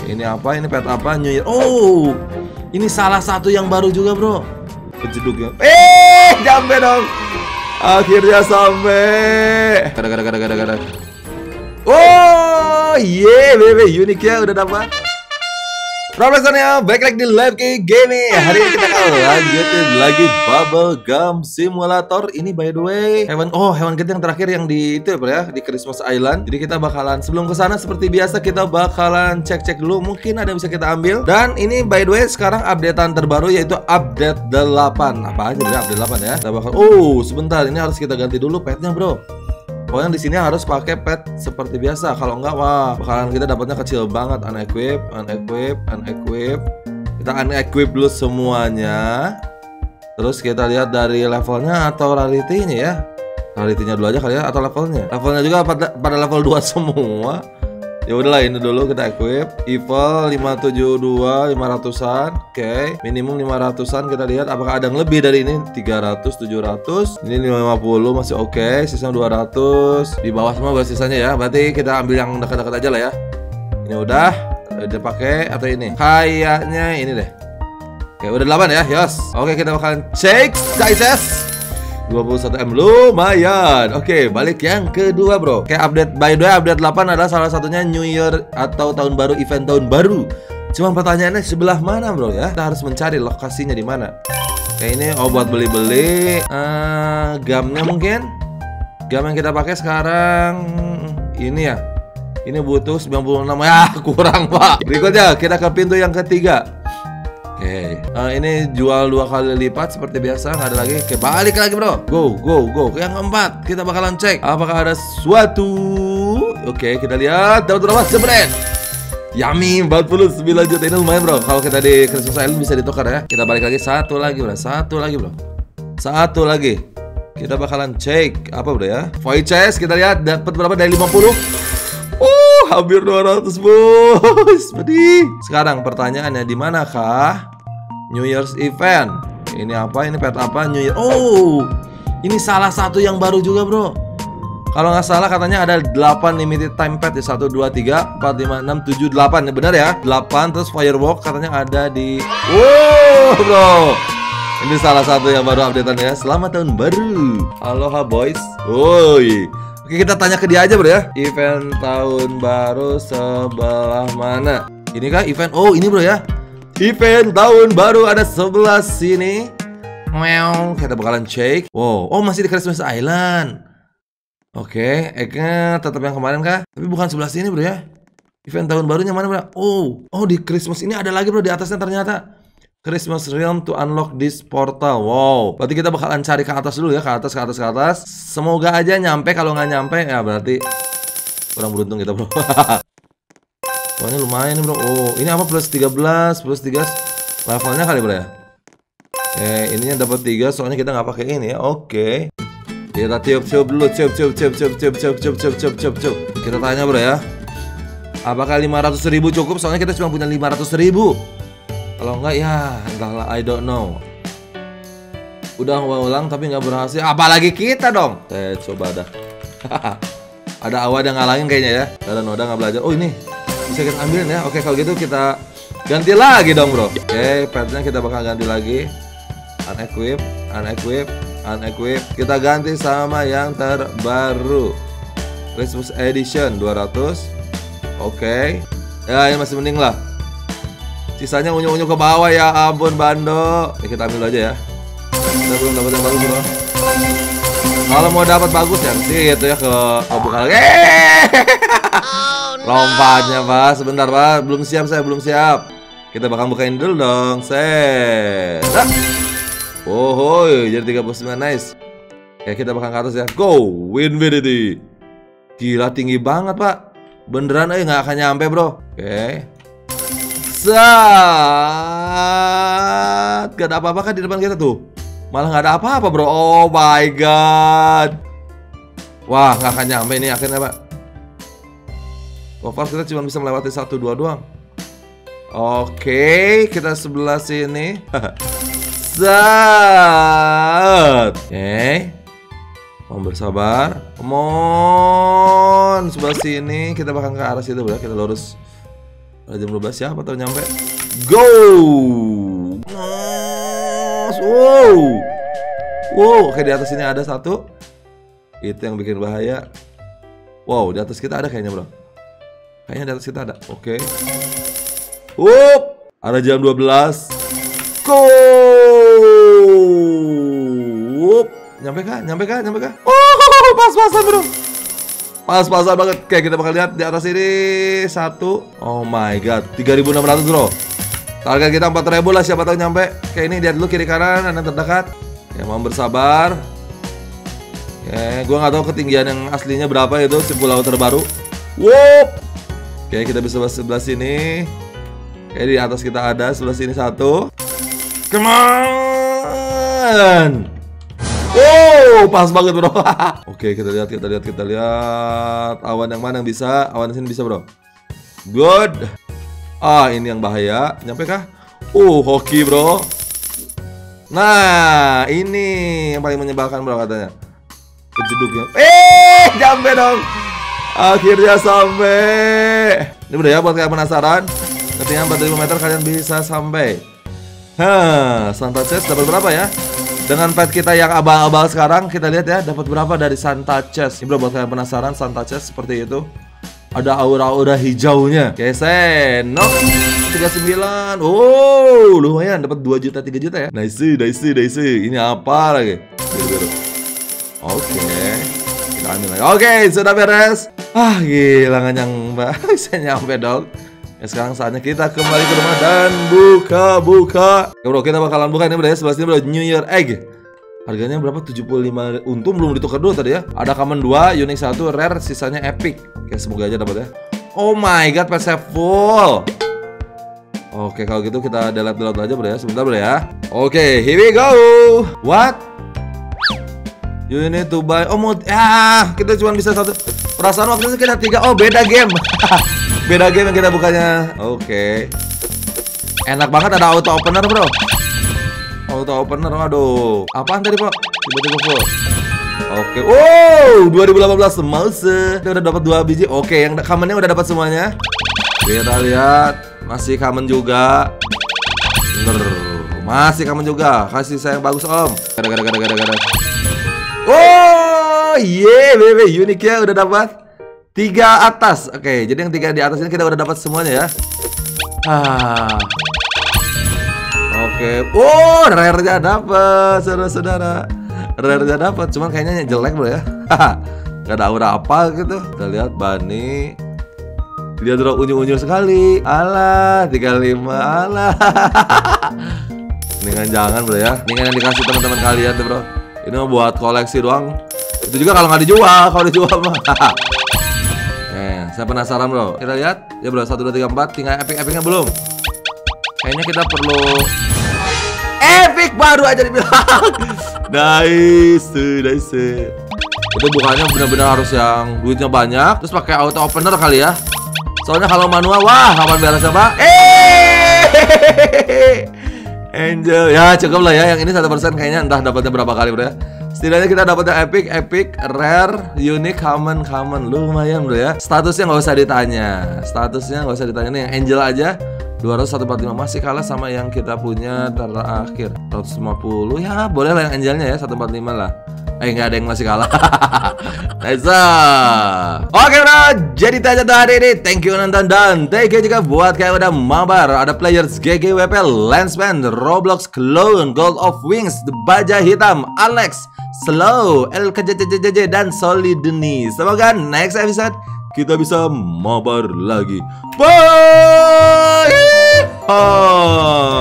Ini apa? Ini pet apa? New Year. Oh, ini salah satu yang baru juga, bro. Pejeduknya. Sampai dong. Akhirnya sampai. Gara. Oh, bebe, uniknya udah dapat. Profesornya, baik lagi di Live Key Gaming. Hari ini kita akan lanjutin lagi Bubble Gum Simulator. Ini by the way hewan kita yang terakhir yang di itu ya, di Christmas Island. Jadi kita bakalan sebelum kesana seperti biasa kita bakalan cek dulu, mungkin ada yang bisa kita ambil. Dan ini by the way sekarang updatean terbaru yaitu update 8. Apa aja dari update 8 ya? Kita bakal sebentar, ini harus kita ganti dulu petnya, bro. Pokoknya di sini harus pakai pet seperti biasa. Kalau enggak, wah, bakalan kita dapatnya kecil banget. Unequip. Kita unequip dulu semuanya. Terus kita lihat dari levelnya atau rarity-nya ya. Rarity-nya dulu aja kali ya, atau levelnya. Levelnya juga pada level 2 semua. Ya udahlah, ini dulu kita equip. Evil 572 500-an. Oke, minimum 500-an. Kita lihat apakah ada yang lebih dari ini. 300, 700. Ini 50 masih oke. Sisa 200. Di bawah semua buat sisanya ya. Berarti kita ambil yang dekat-dekat aja lah ya. Ini udah pakai atau ini? Kayaknya ini deh. Oke, udah 8 ya. Yos. Oke, kita bakalan cek guys. 21M lumayan. Oke, balik yang kedua, bro. Kayak update, by the way, update 8 adalah salah satunya New Year atau tahun baru, event tahun baru. Cuma pertanyaannya sebelah mana, bro ya? Kita harus mencari lokasinya di mana. Kayak ini buat beli-beli. Gumnya mungkin. Gum yang kita pakai sekarang ini ya. Ini butuh 96 ya, kurang, Pak. Berikutnya kita ke pintu yang ketiga. Oke, ini jual 2 kali lipat seperti biasa, nggak ada lagi. Oke, balik lagi, bro. Go. Yang keempat, kita bakalan cek apakah ada sesuatu. Oke, kita lihat. Dapat berapa? Jebret. Yummy, 49 juta. Ini lumayan, bro. Kalau kita di Christmas Island bisa ditukar ya. Kita balik lagi. Satu lagi, bro. Satu lagi. Kita bakalan cek apa, bro ya? Void chest, kita lihat dapat berapa dari 50. Hampir 200, bos. Pedih. Sekarang pertanyaannya, di manakah New Year's event? Ini apa? Ini pet apa? New Year. Oh, ini salah satu yang baru juga, bro. Kalau nggak salah katanya ada 8 limited time pet ya. 1, 2, 3, 4, 5, 6, 7, 8. Benar ya? 8 terus firework katanya ada di. Bro. Ini salah satu yang baru updatean ya. Selamat tahun baru. Aloha boys. Woi. Oke, kita tanya ke dia aja, bro ya. Event tahun baru sebelah mana? Ini kah event? Oh, ini, bro ya. Event tahun baru ada sebelah sini. Wow, kita bakalan cek. Wow, masih di Christmas Island. Oke, egg-nya tetap yang kemarin kah? Tapi bukan sebelah sini, bro ya. Event tahun barunya mana, bro? Oh, di Christmas ini ada lagi, bro, di atasnya ternyata. Christmas Realm to unlock this portal. Wow, berarti kita bakalan cari ke atas dulu ya, ke atas. Semoga aja nyampe. Kalau nggak nyampe ya berarti kurang beruntung kita, bro. Wah, ini lumayan nih, bro. Ini apa? Plus 13 levelnya kali, bro ya. Ininya dapat 3 soalnya kita nggak pakai ini ya. Oke. Kita tiup dulu. Tiup. Kita tanya, bro ya. Apakah 500.000 cukup? Soalnya kita cuma punya 500.000. Kalau enggak ya entahlah, I don't know. Udah ulang tapi nggak berhasil. Apalagi kita dong. Saya coba dah. Ada Awad yang ngalangin kayaknya ya. Dan Noda nggak belajar. Oh, ini bisa kita ambilin ya. Oke, kalau gitu kita ganti lagi dong, bro. Oke, petnya kita bakal ganti lagi. Unequip. Kita ganti sama yang terbaru. Christmas Edition 200. Oke. Ya, ini masih mending lah. Sisanya unyu-unyu ke bawah, ya ampun, Bando. Kita ambil aja ya. Kita belum dapat yang bagus, bro. Kalau mau dapat bagus ya itu ya ke buka lagi. Lompatnya, Pak. Sebentar, Pak. Belum siap. Kita bakal bukain dulu dong. Set. Jadi 39, nice. Oke, kita bakal ke atas ya. Go, Winfinity. Gila, tinggi banget, Pak. Beneran nggak akan nyampe, bro. Oke. Gak ada apa-apa kan di depan kita tuh. Malah gak ada apa-apa, bro. Oh my god. Wah, gak akan nyampe ini akhirnya, Pak. So far kita cuma bisa melewati 1-2 doang. Oke, kita sebelah sini. Oke. Mohon bersabar. Sebelah sini kita bakal ke arah situ, bro. Kita lurus. Jam 12 siapa tahu nyampe. Go. Wow, oke di atas ini ada satu. Itu yang bikin bahaya. Wow, di atas kita ada kayaknya bro. Kayaknya di atas kita ada. Oke. Ada jam 12. Go. Nyampe kah? Oh, pas-pasan bro. Pas-pasan banget. Oke, kita bakal lihat di atas ini satu. Oh my god, 3.600 bro. Target kita 4.000 lah, siapa tahu nyampe. Oke, ini lihat dulu kiri kanan, ada yang terdekat. Ya, mau bersabar. Oke, gua nggak tahu ketinggian yang aslinya berapa itu si pulau terbaru. Oke, kita bisa sebelah sini. Oke, di atas kita ada sebelah sini satu. Come on. Pas banget bro. Oke, kita lihat. Awan yang mana yang bisa? Awan sini bisa bro. Good. Ini yang bahaya. Nyampe kah? Hoki bro. Nah, ini yang paling menyebalkan bro katanya. Kejeduknya. Nyampe dong. Akhirnya sampai. Ini udah ya buat kalian penasaran. Ketinggian 4.000 meter kalian bisa sampai. Santa Chest dapat berapa ya? Dengan pet kita yang abal-abal sekarang, kita lihat ya dapat berapa dari Santa Chest. Ini bro buat kalian penasaran, Santa Chest seperti itu. Ada aura-aura hijaunya. Oke, senok 39. Lumayan dapat 2 juta 3 juta ya. Nice. Ini apa lagi? Biru. Oke. Kita ambil lagi. Oke, sudah beres. Gila nggak nyampe. Bisa nyampe dong. Ya, sekarang saatnya kita kembali ke rumah dan buka. Ya bro, kita bakalan buka ini bro ya. Sebelah sini bro, New Year Egg. Harganya berapa? 75. Untung belum ditukar dulu tadi ya. Ada common 2, unique 1, rare, sisanya epic. Oke, semoga aja dapat ya. Oh my god, pet full. Oke, kalau gitu kita delete aja bro ya. Sebentar bro ya. Oke, here we go. What? You need to buy. Kita cuma bisa satu. Perasaan waktu itu kita 3. Beda game. Beda game yang kita bukanya. Oke. Enak banget ada auto opener bro. Auto opener, aduh. Apaan tadi pak? Tiba-tiba full. Oke. 2018 mouse. Kita udah dapat 2 biji. Oke, yang commonnya udah dapat semuanya. Kita lihat, masih common juga. Bener, masih common juga. Kasih saya yang bagus om. Gara. Bebe, uniknya udah dapat 3 atas. Oke, jadi yang 3 di atas ini kita udah dapat semuanya ya. Oke. Rare-nya dapat, saudara-saudara. Rare-nya dapat, cuman kayaknya jelek bro ya. Gak ada aura apa gitu. Kita lihat Bani. Dia drop unyu-unyu sekali. Alah, 35. Alah. Mendingan jangan bro ya. Mendingan yang dikasih teman-teman kalian tuh bro. Ini mah buat koleksi doang. Itu juga kalau nggak dijual. Kalau dijual mah. Saya penasaran bro. Kita lihat ya bro, 1, 2, 3, 4. Tinggal epic-epicnya belum. Kayaknya kita perlu epic baru aja dibilang. Nice. Itu bukannya benar-benar harus yang duitnya banyak. Terus pakai auto opener kali ya. Soalnya kalau manual, kapan beresnya pak? Angel. Ya cukup lah ya. Yang ini 1% kayaknya entah dapatnya berapa kali bro ya. Setidaknya kita dapatnya epic, rare, unique, common. Lumayan bro ya. Statusnya nggak usah ditanya. Nih yang angel aja 245 masih kalah sama yang kita punya terakhir 150. Ya boleh lah yang angelnya ya 145 lah. Nggak ada yang masih kalah. Nice. Oke bro, jadi itu aja tadi ini. Thank you nonton dan thank you juga buat kayak udah mabar. Ada players GGWP, Lensman, Roblox Clone, Gold of Wings, Baja Hitam, Alex, Slow, LKJJJJ dan Solidni. Semoga next episode kita bisa mabar lagi. Bye.